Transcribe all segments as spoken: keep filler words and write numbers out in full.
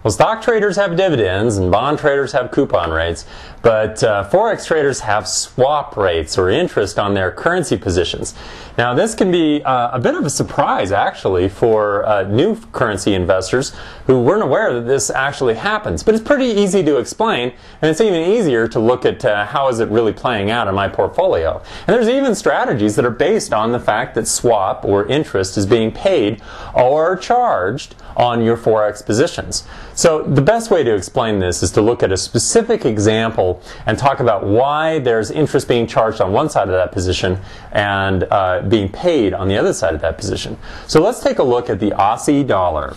Well, stock traders have dividends and bond traders have coupon rates, but uh, Forex traders have swap rates or interest on their currency positions. Now, this can be uh, a bit of a surprise, actually, for uh, new currency investors who weren't aware that this actually happens. But it's pretty easy to explain, and it's even easier to look at uh, how is it really playing out in my portfolio. And there's even strategies that are based on the fact that swap or interest is being paid or charged on your Forex positions. So the best way to explain this is to look at a specific example and talk about why there's interest being charged on one side of that position and uh, being paid on the other side of that position. So let's take a look at the Aussie dollar.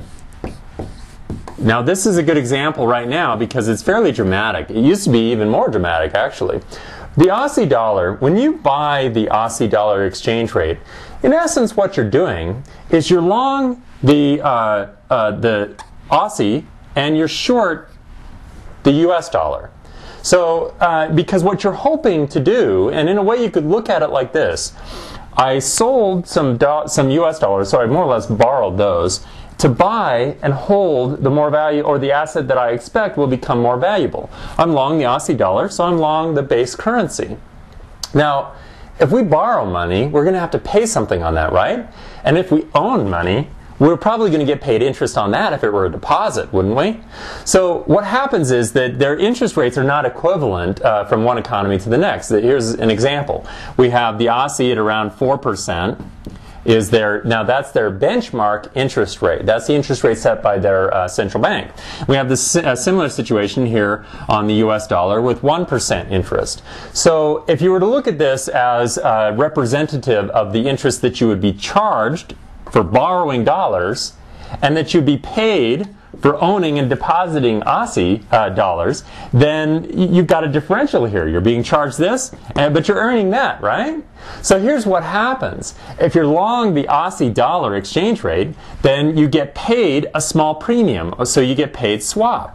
Now, this is a good example right now because it's fairly dramatic. It used to be even more dramatic, actually. The Aussie dollar, when you buy the Aussie dollar exchange rate, in essence what you're doing is you're long the, uh, uh, the Aussie and you're short the U S dollar. So, uh, because what you're hoping to do, and in a way you could look at it like this, I sold some, do some U S dollars, so I more or less borrowed those, to buy and hold the more value, or the asset that I expect will become more valuable. I'm long the Aussie dollar, so I'm long the base currency. Now, if we borrow money, we're going to have to pay something on that, right? And if we own money, we're probably going to get paid interest on that if it were a deposit, wouldn't we? So what happens is that their interest rates are not equivalent uh, from one economy to the next. Here's an example. We have the Aussie at around four percent. Is their, now that's their benchmark interest rate. That's the interest rate set by their uh, central bank. We have this uh, similar situation here on the U S dollar with one percent interest. So if you were to look at this as uh, representative of the interest that you would be charged for borrowing dollars and that you'd be paid for owning and depositing Aussie uh, dollars, then you've got a differential here. You're being charged this, and, but you're earning that, right? So here's what happens. If you're long the Aussie dollar exchange rate, then you get paid a small premium, so you get paid swap.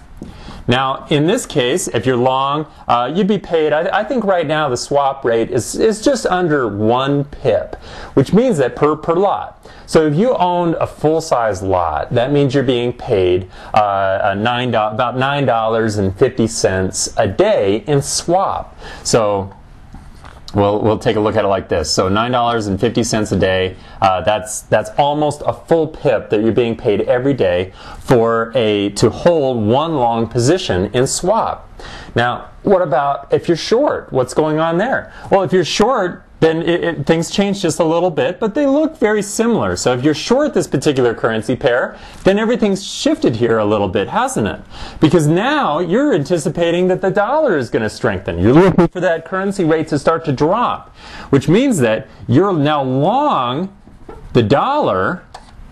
Now, in this case, if you're long, uh, you'd be paid, I, I think right now the swap rate is, is just under one pip, which means that per, per lot. So if you owned a full-size lot, that means you're being paid uh, a nine, about nine dollars and fifty cents a day in swap. So We'll, we'll take a look at it like this. So nine dollars and fifty cents a day, uh, that's, that's almost a full pip that you're being paid every day for a, to hold one long position in swap. Now, what about if you're short? What's going on there? Well, if you're short, then it, it, things change just a little bit, but they look very similar. So if you're short this particular currency pair, then everything's shifted here a little bit, hasn't it? Because now you're anticipating that the dollar is going to strengthen. You're looking for that currency rate to start to drop, which means that you're now long the dollar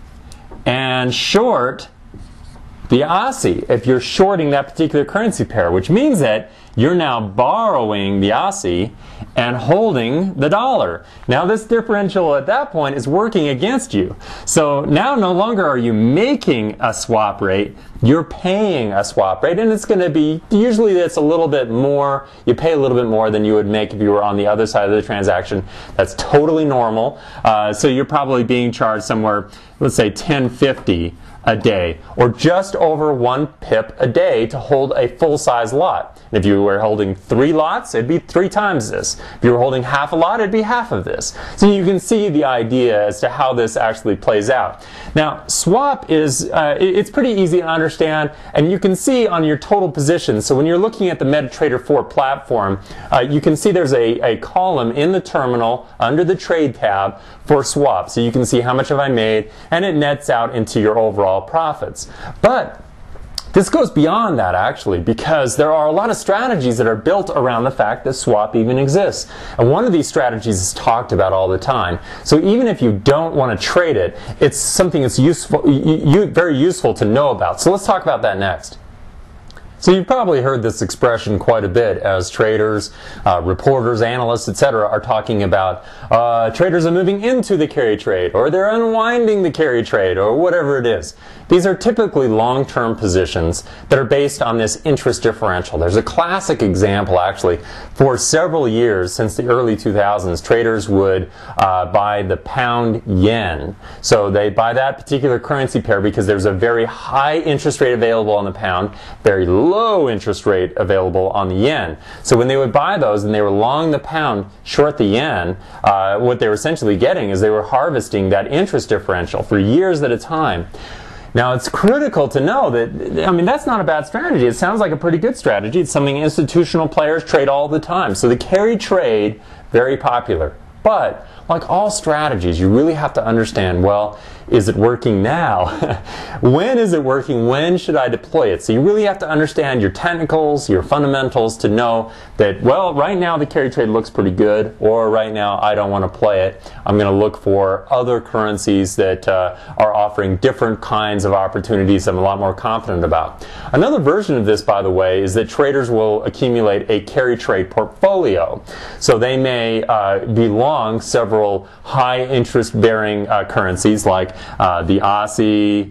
and short the Aussie if you're shorting that particular currency pair, which means that you're now borrowing the Aussie and holding the dollar. Now this differential at that point is working against you. So now no longer are you making a swap rate, you're paying a swap rate, and it's going to be, usually it's a little bit more, you pay a little bit more than you would make if you were on the other side of the transaction. That's totally normal. Uh, so you're probably being charged somewhere, let's say ten fifty a day, or just over one pip a day to hold a full-size lot. If you were holding three lots, it'd be three times this. If you were holding half a lot, it'd be half of this. So you can see the idea as to how this actually plays out. Now, swap is, uh, it's pretty easy to understand, and you can see on your total position. So when you're looking at the MetaTrader four platform, uh, you can see there's a, a column in the terminal under the trade tab for swap. So you can see how much have I made, and it nets out into your overall profits. But this goes beyond that, actually, because there are a lot of strategies that are built around the fact that swap even exists. And one of these strategies is talked about all the time. So even if you don't want to trade it, it's something that's useful, you, very useful to know about. So let's talk about that next. So you've probably heard this expression quite a bit as traders, uh, reporters, analysts, et cetera are talking about uh, traders are moving into the carry trade, or they're unwinding the carry trade, or whatever it is. These are typically long-term positions that are based on this interest differential. There's a classic example actually. For several years since the early two thousands, traders would uh, buy the pound yen. So they buy that particular currency pair because there's a very high interest rate available on the pound, very low interest rate available on the yen. So when they would buy those and they were long the pound, short the yen, uh, what they were essentially getting is they were harvesting that interest differential for years at a time. Now it's critical to know that, I mean, that's not a bad strategy. It sounds like a pretty good strategy. It's something institutional players trade all the time. So the carry trade, very popular. But like all strategies, you really have to understand, well, is it working now? When is it working? When should I deploy it? So you really have to understand your technicals, your fundamentals to know that, well, right now the carry trade looks pretty good, or right now I don't want to play it. I'm going to look for other currencies that uh, are offering different kinds of opportunities I'm a lot more confident about. Another version of this, by the way, is that traders will accumulate a carry trade portfolio. So they may uh, be long several high interest bearing uh, currencies like Uh, the Aussie,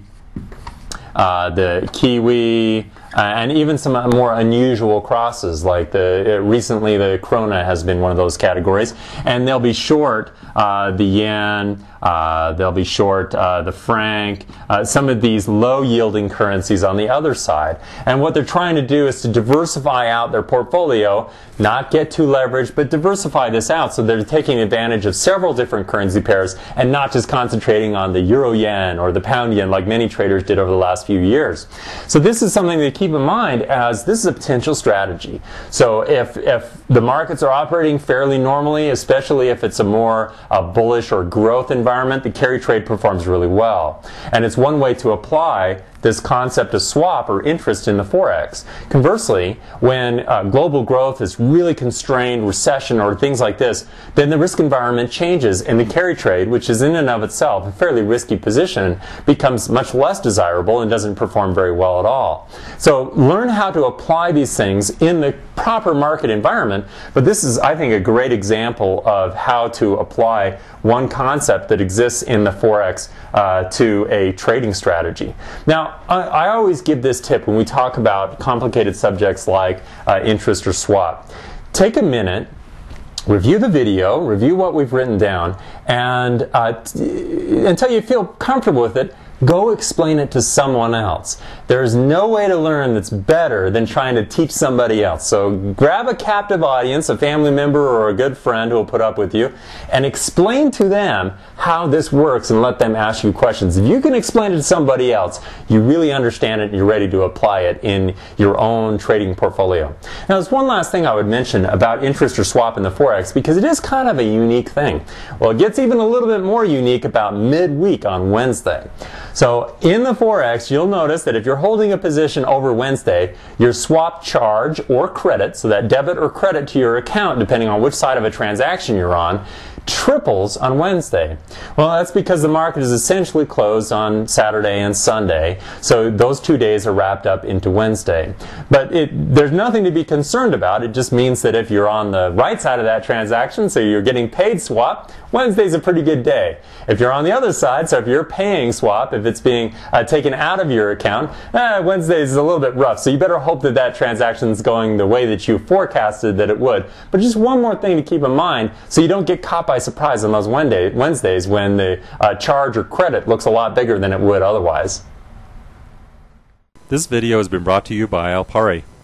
uh, the Kiwi, uh, and even some more unusual crosses like the uh, recently the krona has been one of those categories, and they'll be short uh, the yen, uh, they'll be short uh, the franc, uh, some of these low yielding currencies on the other side. And what they're trying to do is to diversify out their portfolio, not get too leveraged, but diversify this out so they're taking advantage of several different currency pairs and not just concentrating on the euro yen or the pound yen like many traders did over the last few years. So this is something to keep in mind, as this is a potential strategy. So if, if the markets are operating fairly normally, especially if it's a more uh, bullish or growth environment, the carry trade performs really well. And it's one way to apply this concept of swap or interest in the Forex. Conversely, when uh, global growth is really constrained, recession or things like this, then the risk environment changes and the carry trade, which is in and of itself a fairly risky position, becomes much less desirable and doesn't perform very well at all. So learn how to apply these things in the proper market environment, but this is, I think, a great example of how to apply one concept that exists in the Forex uh, to a trading strategy. Now, I, I always give this tip when we talk about complicated subjects like uh, interest or swap. Take a minute, review the video, review what we've written down, and uh, until you feel comfortable with it, go explain it to someone else. There's no way to learn that's better than trying to teach somebody else. So grab a captive audience, a family member or a good friend who will put up with you, and explain to them how this works and let them ask you questions. If you can explain it to somebody else, you really understand it and you're ready to apply it in your own trading portfolio. Now, there's one last thing I would mention about interest or swap in the Forex, because it is kind of a unique thing. Well, it gets even a little bit more unique about midweek on Wednesday. So in the Forex, you'll notice that if you're holding a position over Wednesday, your swap charge or credit, so that debit or credit to your account, depending on which side of a transaction you're on, triples on Wednesday. Well, that's because the market is essentially closed on Saturday and Sunday, so those two days are wrapped up into Wednesday. But it, there's nothing to be concerned about. It just means that if you're on the right side of that transaction, so you're getting paid swap, Wednesday's a pretty good day. If you're on the other side, so if you're paying swap, if it's being uh, taken out of your account, eh, Wednesday's a little bit rough. So you better hope that that transaction's going the way that you forecasted that it would. But just one more thing to keep in mind, so you don't get caught by surprise on those Wednesdays when the uh, charge or credit looks a lot bigger than it would otherwise. This video has been brought to you by Alpari.